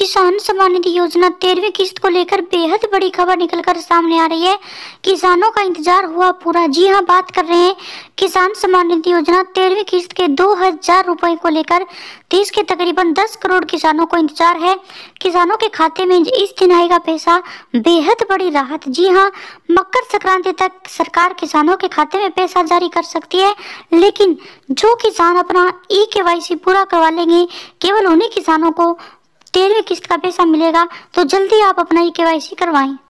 किसान सम्मान निधि योजना 13वीं किस्त को लेकर बेहद बड़ी खबर निकलकर सामने आ रही है। किसानों का इंतजार हुआ पूरा। जी हां, बात कर रहे हैं किसान सम्मान निधि योजना 13वीं किस्त के 2000 रुपए को लेकर। देश के तकरीबन 10 करोड़ किसानों को इंतजार है। किसानों के खाते में इस दिन आएगा पैसा, बेहद बड़ी राहत। जी हां, मकर संक्रांति तक सरकार किसानों के खाते में पैसा जारी कर सकती है, लेकिन जो किसान अपना KYC पूरा करवा लेंगे, केवल उन्हीं किसानों को 13वीं किस्त का पैसा मिलेगा। तो जल्दी आप अपना KYC करवाएं।